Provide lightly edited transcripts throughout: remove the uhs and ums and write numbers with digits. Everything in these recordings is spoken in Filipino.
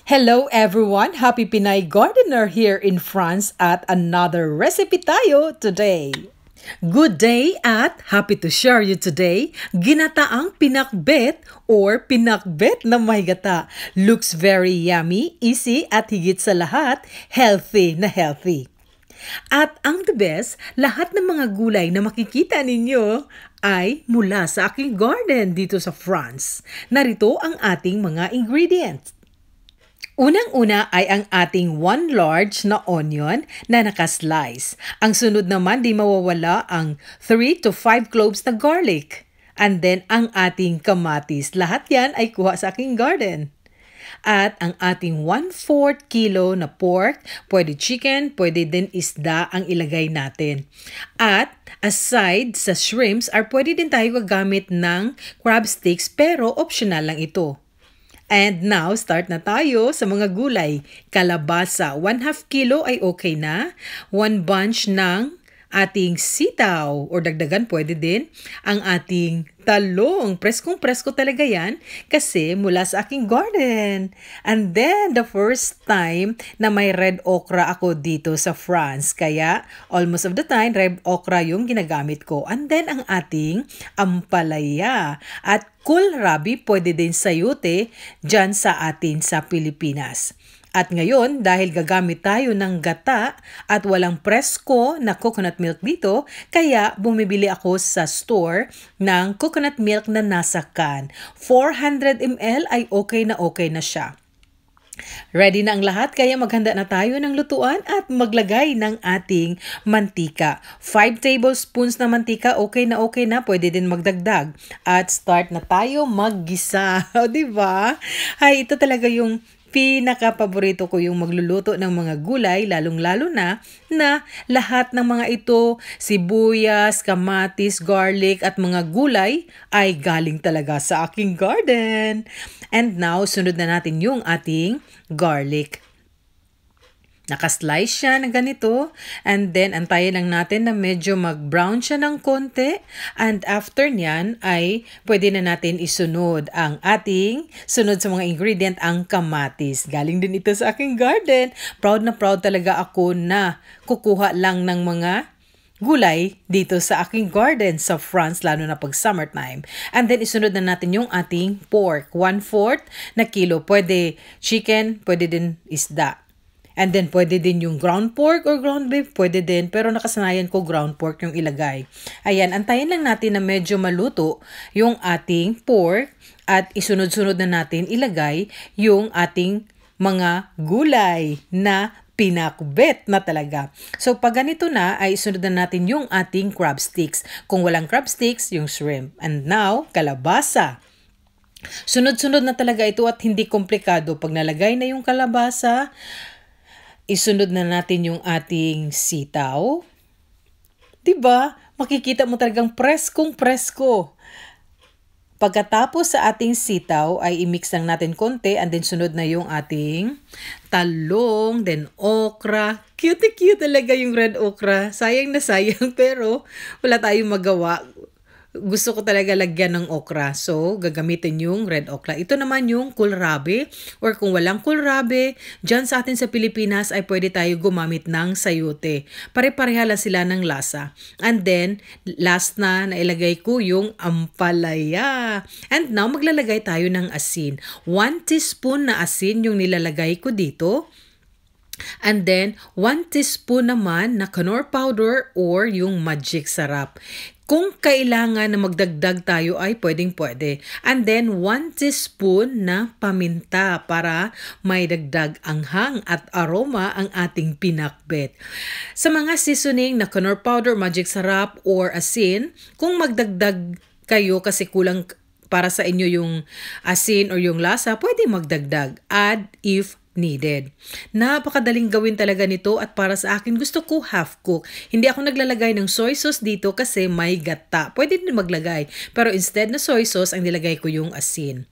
Hello everyone! Happy Pinay Gardener here in France at another recipe tayo today. Good day at happy to share you today ginataang pinakbet or pinakbet na may gata. Looks very yummy, easy at higit sa lahat, healthy na healthy. At ang the best, lahat ng mga gulay na makikita ninyo ay mula sa aking garden dito sa France. Narito ang ating mga ingredients. Unang-una ay ang ating 1 large na onion na nakaslice. Ang sunod naman di mawawala ang 3 to 5 cloves na garlic. And then ang ating kamatis. Lahat yan ay kuha sa aking garden. At ang ating 1/4 kilo na pork, pwede chicken, pwede din isda ang ilagay natin. At aside sa shrimps, pwede din tayo gagamit ng crab sticks pero optional lang ito. And now, start na tayo sa mga gulay. Kalabasa, 1/2 kilo ay okay na. 1 bunch ng ating sitaw or dagdagan pwede din. Ang ating talong, preskong-presko talaga yan kasi mula sa aking garden. And then, the first time na may red okra ako dito sa France. Kaya, almost of the time, red okra yung ginagamit ko. And then, ang ating ampalaya. At kohlrabi, pwede din sayote dyan sa atin sa Pilipinas. At ngayon, dahil gagamit tayo ng gata at walang presko na coconut milk dito, kaya bumibili ako sa store ng coconut milk na nasa can. 400 ml ay okay na siya. Ready na ang lahat, kaya maghanda na tayo ng lutuan at maglagay ng ating mantika. 5 tablespoons na mantika, okay na, pwede din magdagdag. At start na tayo maggisa. O, diba? Ay, ito talaga yung pinaka-paborito ko yung magluluto ng mga gulay, lalong-lalo na lahat ng mga ito, sibuyas, kamatis, garlic at mga gulay ay galing talaga sa aking garden. And now, sunod na natin yung ating garlic. Nakaslice siya na ganito and then antayin lang natin na medyo mag-brown siya ng konti and after nyan ay pwede na natin isunod ang ating sunod sa mga ingredient ang kamatis. Galing din ito sa aking garden. Proud na proud talaga ako na kukuha lang ng mga gulay dito sa aking garden sa France, lalo na pag summertime. And then isunod na natin yung ating pork. 1/4 na kilo. Pwede chicken, pwede din isda. And then, pwede din yung ground pork or ground beef, pwede din. Pero nakasanayan ko ground pork yung ilagay. Ayan, antayin lang natin na medyo maluto yung ating pork at isunod-sunod na natin ilagay yung ating mga gulay na pinakbet na talaga. So, pag ganito na, ay isunod na natin yung ating crab sticks. Kung walang crab sticks, yung shrimp. And now, kalabasa. Sunod-sunod na talaga ito at hindi komplikado. Pag nalagay na yung kalabasa, isunod na natin yung ating sitaw. Diba? Makikita mo talagang preskong-presko. Pagkatapos sa ating sitaw ay i-mix lang natin konti and then sunod na yung ating talong, then okra. Cute talaga yung red okra. Sayang na sayang pero wala tayong magawa. Gusto ko talaga lagyan ng okra. So, gagamitin yung red okra. Ito naman yung kohlrabi. Or kung walang kohlrabi, dyan sa atin sa Pilipinas ay pwede tayo gumamit ng sayote. Pare-pareha lang sila ng lasa. And then, last na nailagay ko yung ampalaya. And now, maglalagay tayo ng asin. 1 teaspoon na asin yung nilalagay ko dito. And then, 1 teaspoon naman na Knorr powder or yung magic sarap. Kung kailangan na magdagdag tayo ay pwedeng-pwede. And then, 1 teaspoon na paminta para may dagdag anghang at aroma ang ating pinakbet. Sa mga seasoning na Knorr powder, magic sarap, or asin, kung magdagdag kayo kasi kulang para sa inyo yung asin or yung lasa, pwede magdagdag. Add if needed. Napakadaling gawin talaga nito at para sa akin gusto ko half cook. Hindi ako naglalagay ng soy sauce dito kasi may gata. Pwede din maglagay. Pero instead na soy sauce, ang nilagay ko yung asin.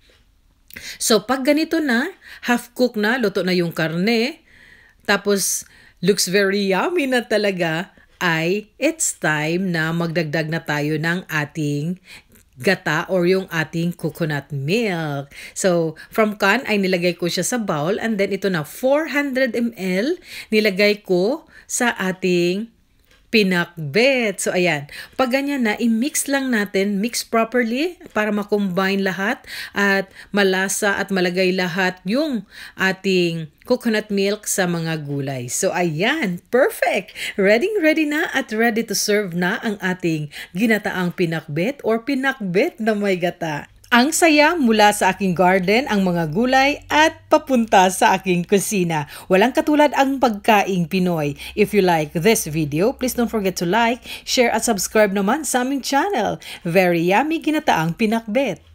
So pag ganito na, half cook na, luto na yung karne, tapos looks very yummy na talaga, ay it's time na magdagdag na tayo ng ating gata or yung ating coconut milk. So, from can ay nilagay ko siya sa bowl and then ito na 400 ml nilagay ko sa ating pinakbet. So, ayan. Pag ganyan na, i-mix lang natin, mix properly para makombine lahat at malasa at malagay lahat yung ating coconut milk sa mga gulay. So, ayan. Perfect! Ready na at ready to serve na ang ating ginataang pinakbet or pinakbet na may gata. Ang saya mula sa aking garden, ang mga gulay at papunta sa aking kusina. Walang katulad ang pagkaing Pinoy. If you like this video, please don't forget to like, share at subscribe naman sa aming channel. Very yummy ginataang pinakbet.